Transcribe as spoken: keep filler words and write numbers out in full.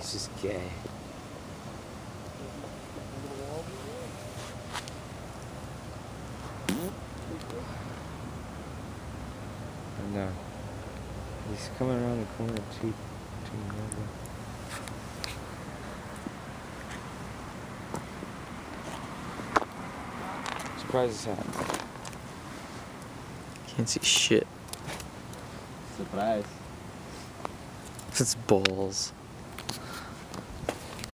It's just gay. And uh, he's coming around the corner too. Surprise is happening. Can't see shit. Surprise. It's balls.